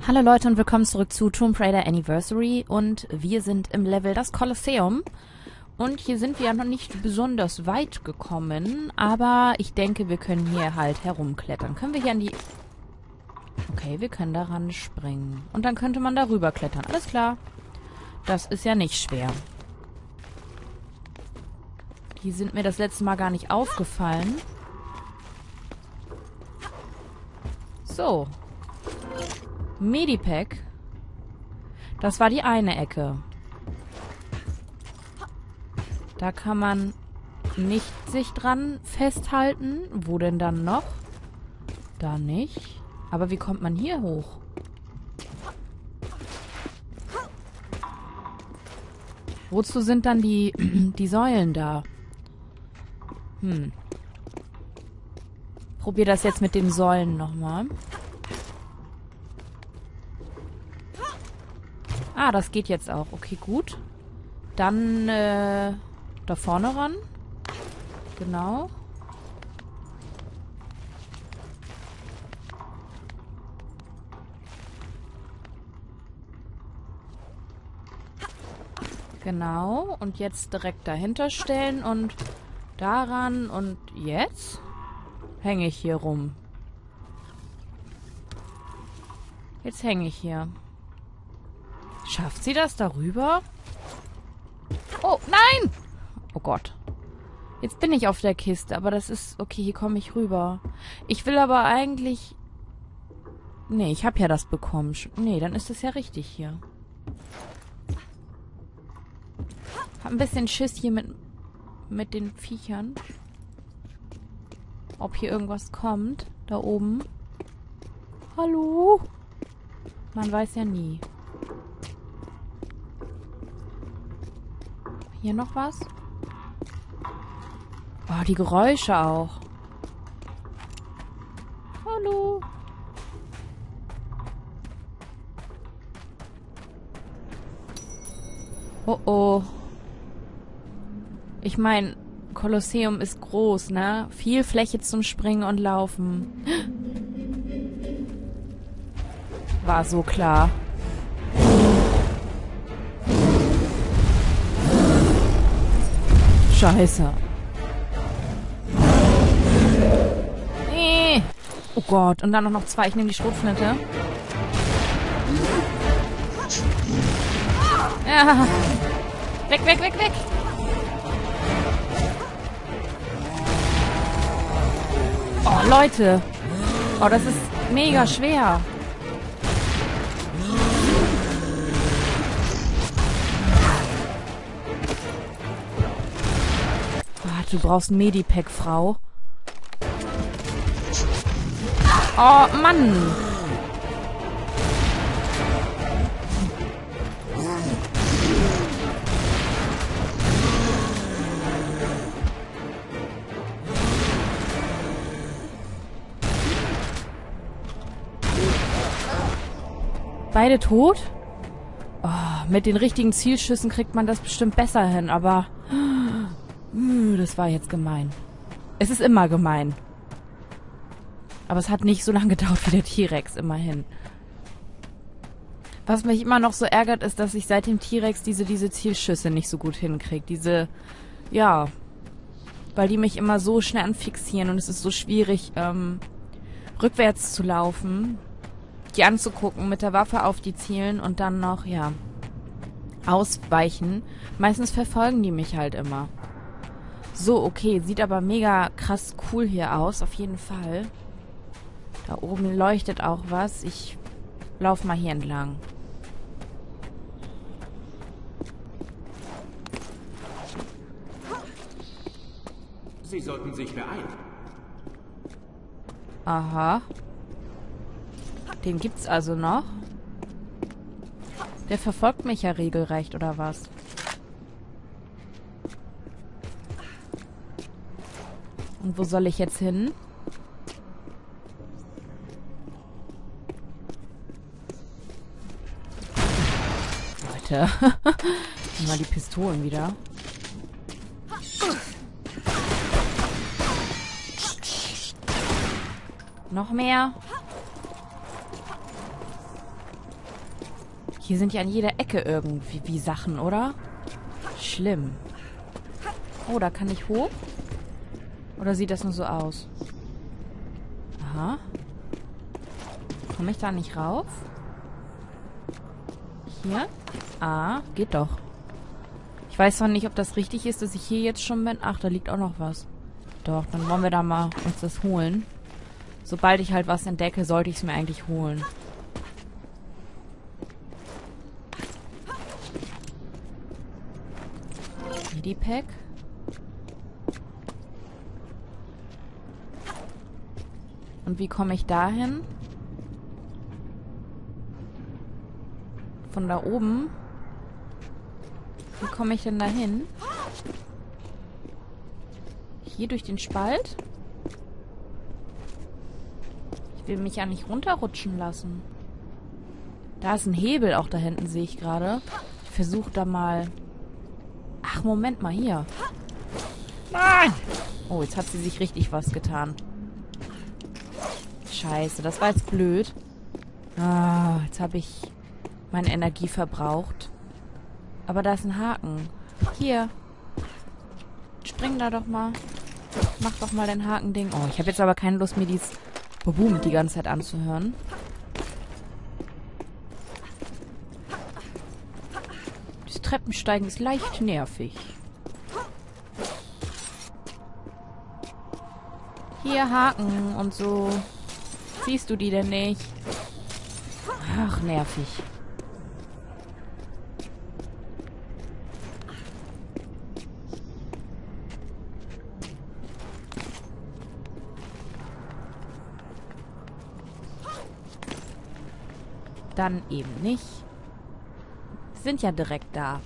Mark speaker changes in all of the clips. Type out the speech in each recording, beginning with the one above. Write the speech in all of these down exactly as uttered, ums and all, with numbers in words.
Speaker 1: Hallo Leute und willkommen zurück zu Tomb Raider Anniversary und wir sind im Level das Kolosseum und hier sind wir ja noch nicht besonders weit gekommen, aber ich denke, wir können hier halt herumklettern. Können wir hier an die... Okay, wir können daran springen und dann könnte man darüber klettern. Alles klar, das ist ja nicht schwer. Die sind mir das letzte Mal gar nicht aufgefallen. So. Medipack. Das war die eine Ecke. Da kann man nicht sich dran festhalten. Wo denn dann noch? Da nicht. Aber wie kommt man hier hoch? Wozu sind dann die, die Säulen da? Hm. Probier das jetzt mit den Säulen nochmal. Ah, das geht jetzt auch. Okay, gut. Dann äh, da vorne ran. Genau. Genau. Und jetzt direkt dahinter stellen und daran. Und jetzt hänge ich hier rum. Jetzt hänge ich hier. Schafft sie das darüber? Oh, nein! Oh Gott. Jetzt bin ich auf der Kiste, aber das ist... Okay, hier komme ich rüber. Ich will aber eigentlich... Nee, ich habe ja das bekommen. Nee, dann ist das ja richtig hier. Hab ein bisschen Schiss hier mit, mit den Viechern. Ob hier irgendwas kommt. Da oben. Hallo? Man weiß ja nie. Hier noch was? Oh, die Geräusche auch. Hallo. Oh oh. Ich meine, Kolosseum ist groß, ne? Viel Fläche zum Springen und Laufen. War so klar. Scheiße. Nee. Oh Gott. Und dann noch zwei. Ich nehme die Schrotflinte. Ja. Weg, weg, weg, weg. Oh, Leute. Oh, das ist mega schwer. Du brauchst ein Medipack, Frau. Oh, Mann. Beide tot? Oh, mit den richtigen Zielschüssen kriegt man das bestimmt besser hin, aber... Das war jetzt gemein. Es ist immer gemein. Aber es hat nicht so lange gedauert wie der T-Rex, immerhin. Was mich immer noch so ärgert, ist, dass ich seit dem T-Rex diese, diese Zielschüsse nicht so gut hinkriege. Diese, ja, weil die mich immer so schnell anfixieren und es ist so schwierig, ähm, rückwärts zu laufen, die anzugucken, mit der Waffe auf die zielen und dann noch, ja, ausweichen. Meistens verfolgen die mich halt immer. So, okay. Sieht aber mega krass cool hier aus. Auf jeden Fall. Da oben leuchtet auch was. Ich laufe mal hier entlang.
Speaker 2: Sie sollten sich beeilen.
Speaker 1: Aha. Den gibt's also noch. Der verfolgt mich ja regelrecht, oder was? Und wo soll ich jetzt hin? Leute. Mal die Pistolen wieder. Noch mehr. Hier sind ja an jeder Ecke irgendwie wie Sachen, oder? Schlimm. Oh, da kann ich hoch? Oder sieht das nur so aus? Aha. Komme ich da nicht rauf? Hier? Ah, geht doch. Ich weiß zwar nicht, ob das richtig ist, dass ich hier jetzt schon bin. Ach, da liegt auch noch was. Doch, dann wollen wir da mal uns das holen. Sobald ich halt was entdecke, sollte ich es mir eigentlich holen. Medipack. Und wie komme ich dahin? Von da oben? Wie komme ich denn dahin? Hier durch den Spalt? Ich will mich ja nicht runterrutschen lassen. Da ist ein Hebel auch da hinten, sehe ich gerade. Ich versuche da mal... Ach, Moment mal, hier. Nein! Oh, jetzt hat sie sich richtig was getan. Scheiße, das war jetzt blöd. Ah, jetzt habe ich meine Energie verbraucht. Aber da ist ein Haken. Hier. Spring da doch mal. Mach doch mal dein Hakending. Oh, ich habe jetzt aber keine Lust, mir dieses Boom die ganze Zeit anzuhören. Das Treppensteigen ist leicht nervig. Hier Haken und so. Siehst du die denn nicht? Ach, nervig. Dann eben nicht. Sind ja direkt da.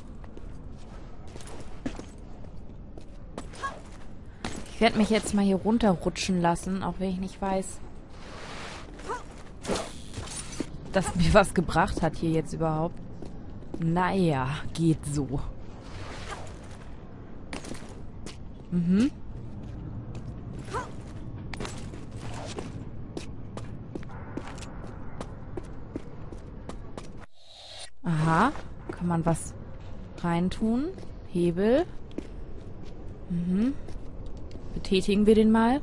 Speaker 1: Ich werde mich jetzt mal hier runterrutschen lassen, auch wenn ich nicht weiß, dass mir was gebracht hat hier jetzt überhaupt. Naja, geht so. Mhm. Aha. Kann man was reintun? Hebel. Mhm. Betätigen wir den mal.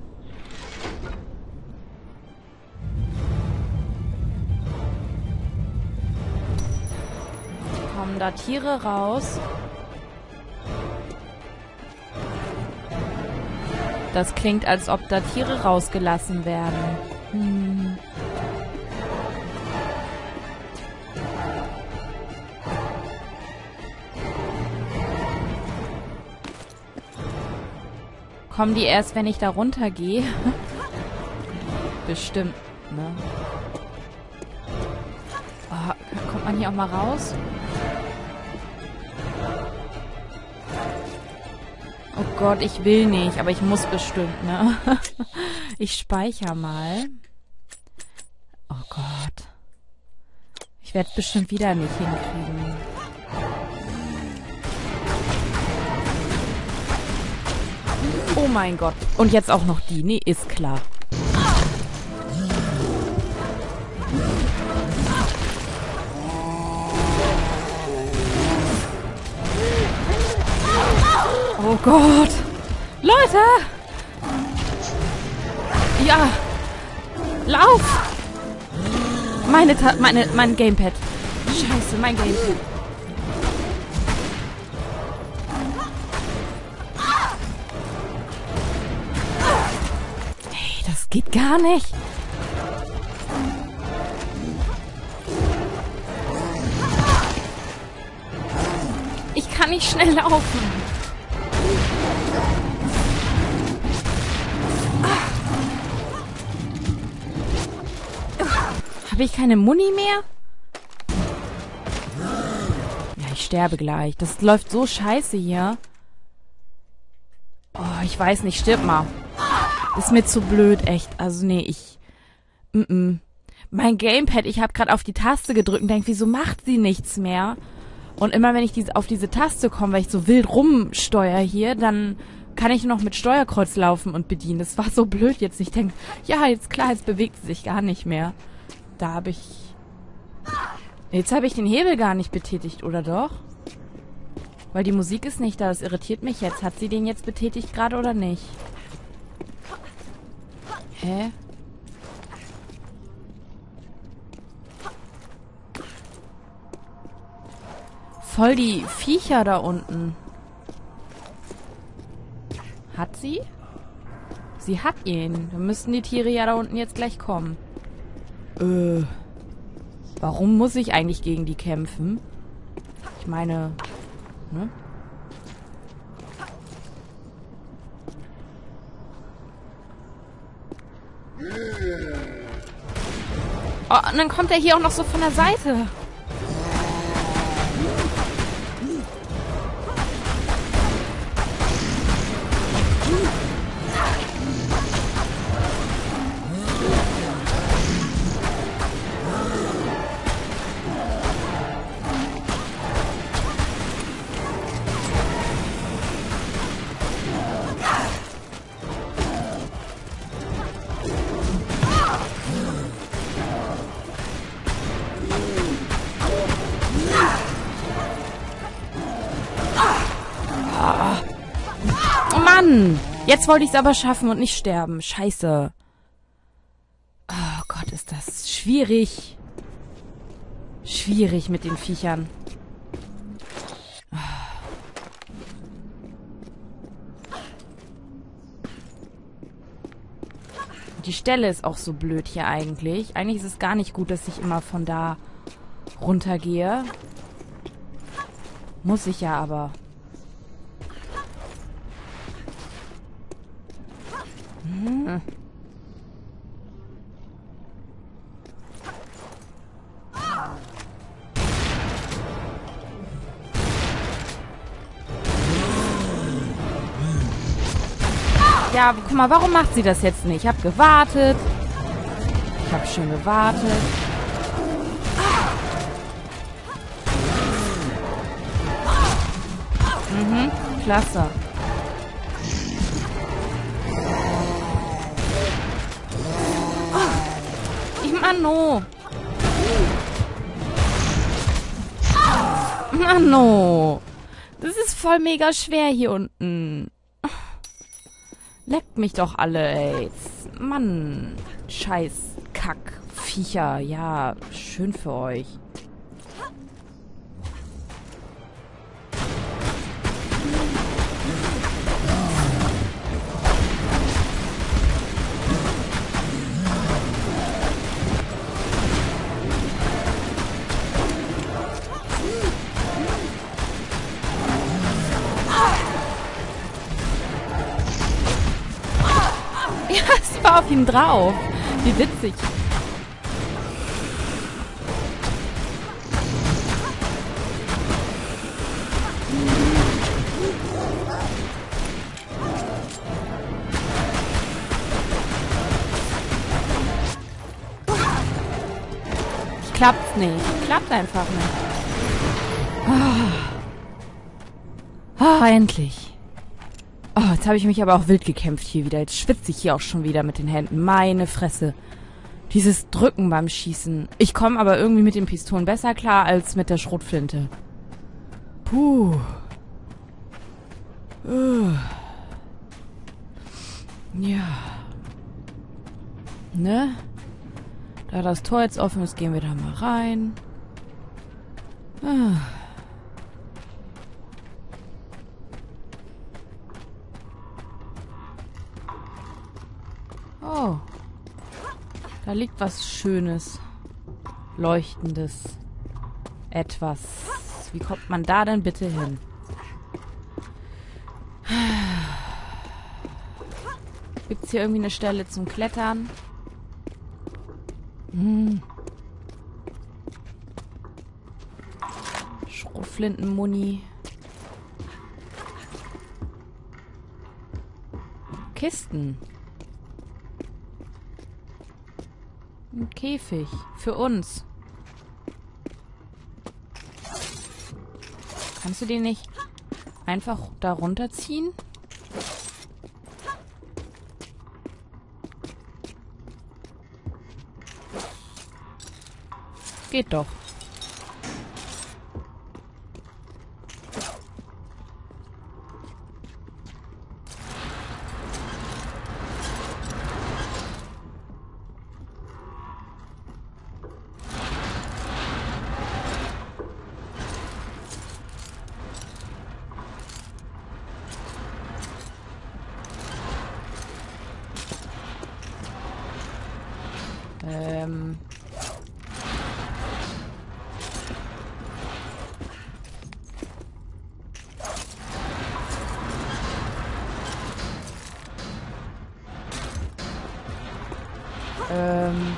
Speaker 1: Kommen da Tiere raus? Das klingt, als ob da Tiere rausgelassen werden. Hm. Kommen die erst, wenn ich da runtergehe? Bestimmt, ne? Oh, kommt man hier auch mal raus? Oh Gott, ich will nicht, aber ich muss bestimmt, ne? Ich speichere mal. Oh Gott. Ich werde es bestimmt wieder nicht hinkriegen. Oh mein Gott. Und jetzt auch noch die. Nee, ist klar. Oh Gott. Leute! Ja. Lauf! Meine Ta meine, mein Gamepad. Scheiße, mein Gamepad. Hey, das geht gar nicht. Ich kann nicht schnell laufen. Habe ich keine Muni mehr? Ja, ich sterbe gleich. Das läuft so scheiße hier. Oh, ich weiß nicht. Stirb mal. Ist mir zu blöd, echt. Also, nee, ich... Mm -mm. Mein Gamepad, ich habe gerade auf die Taste gedrückt und denke, wieso macht sie nichts mehr? Und immer, wenn ich diese, auf diese Taste komme, weil ich so wild rumsteuere hier, dann kann ich noch mit Steuerkreuz laufen und bedienen. Das war so blöd jetzt. Ich denke, ja, jetzt klar, jetzt bewegt sie sich gar nicht mehr. Da habe ich Jetzt habe ich den Hebel gar nicht betätigt, oder doch? Weil die Musik ist nicht da, das irritiert mich jetzt. Hat sie den jetzt betätigt gerade oder nicht? Hä? Voll die Viecher da unten. Hat sie? Sie hat ihn. Dann müssten die Tiere ja da unten jetzt gleich kommen. Äh. Warum muss ich eigentlich gegen die kämpfen? Ich meine, ne? Oh, und dann kommt er hier auch noch so von der Seite. Mann! Jetzt wollte ich es aber schaffen und nicht sterben. Scheiße. Oh Gott, ist das schwierig. Schwierig mit den Viechern. Die Stelle ist auch so blöd hier eigentlich. Eigentlich ist es gar nicht gut, dass ich immer von da runtergehe. Muss ich ja aber. Hm. Ja, guck mal, warum macht sie das jetzt nicht? Ich habe gewartet. Ich habe schön gewartet. Mhm, klasse. Manno. Manno. Das ist voll mega schwer hier unten. Leckt mich doch alle, ey. Mann. Scheiß Kack. Viecher. Ja, schön für euch. Sie war auf ihn drauf. Wie witzig. Klappt's nicht. Klappt einfach nicht. Ah, ah endlich. Oh, jetzt habe ich mich aber auch wild gekämpft hier wieder. Jetzt schwitze ich hier auch schon wieder mit den Händen. Meine Fresse. Dieses Drücken beim Schießen. Ich komme aber irgendwie mit den Pistolen besser klar als mit der Schrotflinte. Puh. Uh. Ja. Ne? Da das Tor jetzt offen ist, gehen wir da mal rein. Ah. Oh. Da liegt was Schönes. Leuchtendes. Etwas. Wie kommt man da denn bitte hin? Gibt's hier irgendwie eine Stelle zum Klettern? Hm. Schrotflintenmuni. Kisten. Ein Käfig. Für uns. Kannst du den nicht einfach da runterziehen? Geht doch. Ähm.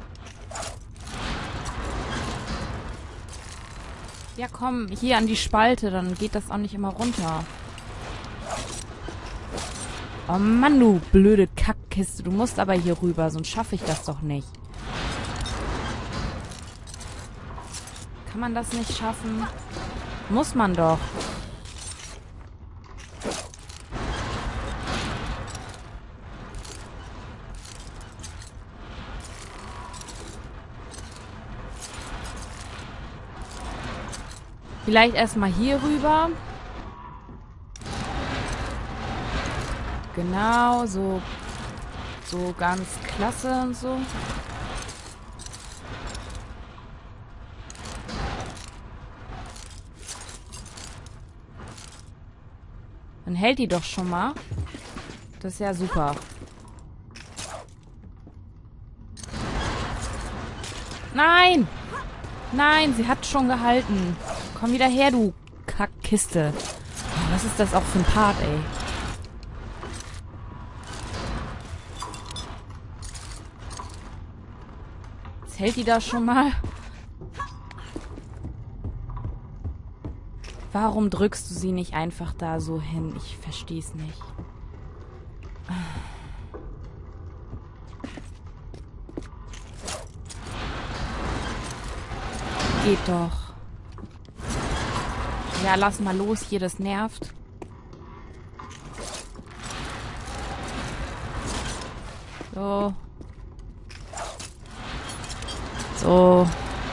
Speaker 1: Ja, komm, hier an die Spalte, dann geht das auch nicht immer runter. Oh Mann, du blöde Kackkiste. Du musst aber hier rüber, sonst schaffe ich das doch nicht. Kann man das nicht schaffen? Muss man doch. Vielleicht erstmal hier rüber. Genau, so, so ganz klasse und so. Dann hält die doch schon mal. Das ist ja super. Nein! Nein, sie hat schon gehalten. Komm wieder her, du Kackkiste. Oh, was ist das auch für ein Part, ey? Jetzt hält die da schon mal. Warum drückst du sie nicht einfach da so hin? Ich verstehe es nicht. Geht doch. Ja, lass mal los hier, das nervt. So. So.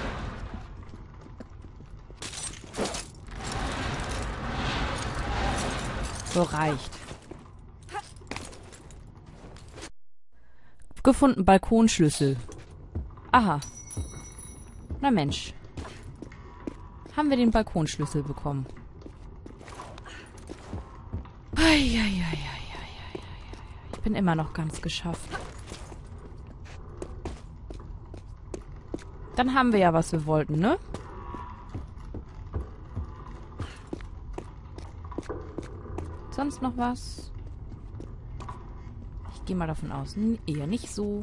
Speaker 1: So reicht. Gefunden Balkonschlüssel. Aha. Na Mensch. Haben wir den Balkonschlüssel bekommen. Eieieiei. Ich bin immer noch ganz geschafft. Dann haben wir ja, was wir wollten, ne? Sonst noch was? Ich gehe mal davon aus, eher nicht so.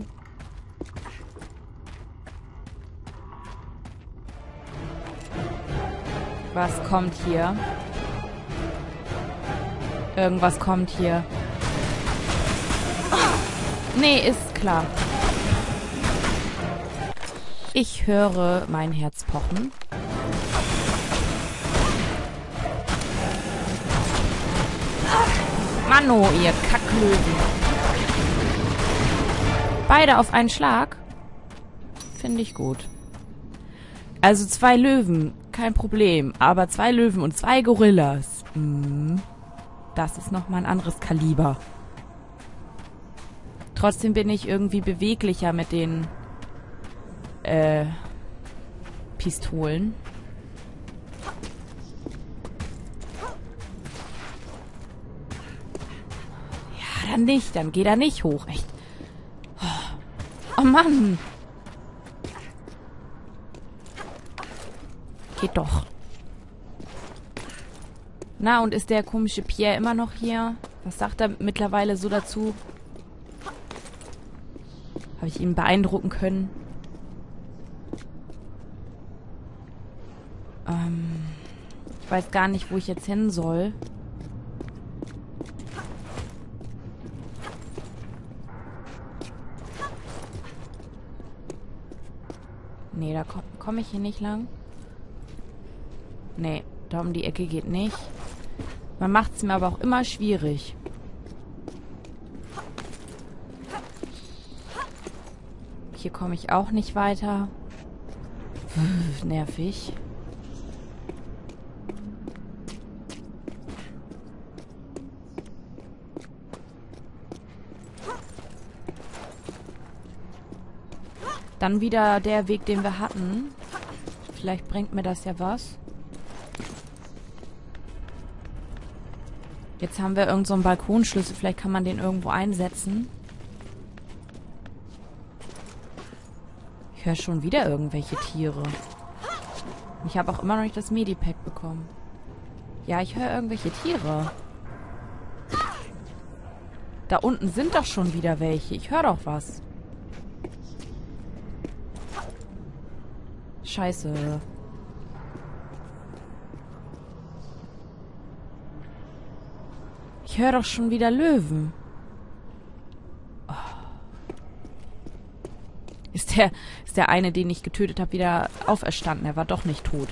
Speaker 1: Was kommt hier? Irgendwas kommt hier. Nee, ist klar. Ich höre mein Herz pochen. Manno, ihr Kacklöwen. Beide auf einen Schlag? Finde ich gut. Also zwei Löwen, kein Problem. Aber zwei Löwen und zwei Gorillas. Mh, das ist nochmal ein anderes Kaliber. Trotzdem bin ich irgendwie beweglicher mit den äh, Pistolen. Ja, dann nicht. Dann geht er nicht hoch. Echt. Oh, oh Mann. Geht doch. Na, und ist der komische Pierre immer noch hier? Was sagt er mittlerweile so dazu? Habe ich ihn beeindrucken können? Ähm, ich weiß gar nicht, wo ich jetzt hin soll. Nee, da komme komm ich hier nicht lang. Nee, da um die Ecke geht nicht. Man macht es mir aber auch immer schwierig. Hier komme ich auch nicht weiter. Pff, nervig. Dann wieder der Weg, den wir hatten. Vielleicht bringt mir das ja was. Jetzt haben wir irgend so einen Balkonschlüssel. Vielleicht kann man den irgendwo einsetzen. Ich höre schon wieder irgendwelche Tiere. Ich habe auch immer noch nicht das Medipack bekommen. Ja, ich höre irgendwelche Tiere. Da unten sind doch schon wieder welche. Ich höre doch was. scheiße. Ich höre doch schon wieder Löwen. Oh. Ist der, ist der eine, den ich getötet habe, wieder auferstanden? Er war doch nicht tot.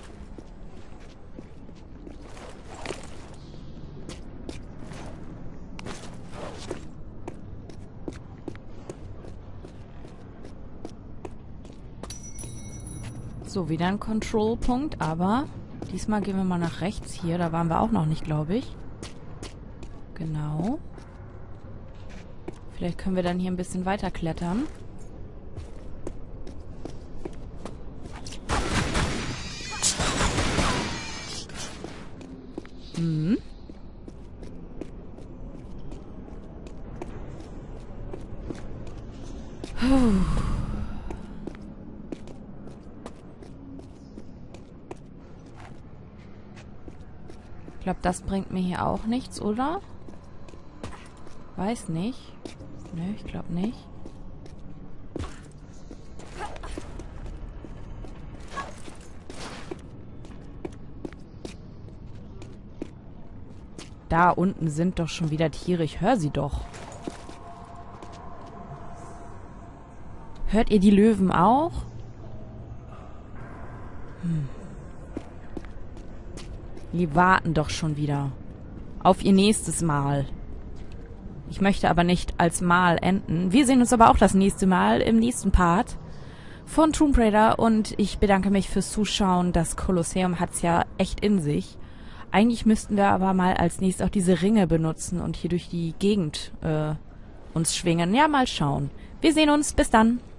Speaker 1: So, wieder ein Control-Punkt, aber diesmal gehen wir mal nach rechts hier. Da waren wir auch noch nicht, glaube ich. Genau. Vielleicht können wir dann hier ein bisschen weiter klettern. Hm. Puh. Ich glaube, das bringt mir hier auch nichts, oder? Weiß nicht. Nö, ich glaube nicht. Da unten sind doch schon wieder Tiere. Ich höre sie doch. Hört ihr die Löwen auch? Hm. Die warten doch schon wieder auf ihr nächstes Mal. Ich möchte aber nicht als Mal enden. Wir sehen uns aber auch das nächste Mal im nächsten Part von Tomb Raider und ich bedanke mich fürs Zuschauen. Das Kolosseum hat's ja echt in sich. Eigentlich müssten wir aber mal als nächstes auch diese Ringe benutzen und hier durch die Gegend äh, uns schwingen. Ja, mal schauen. Wir sehen uns. Bis dann.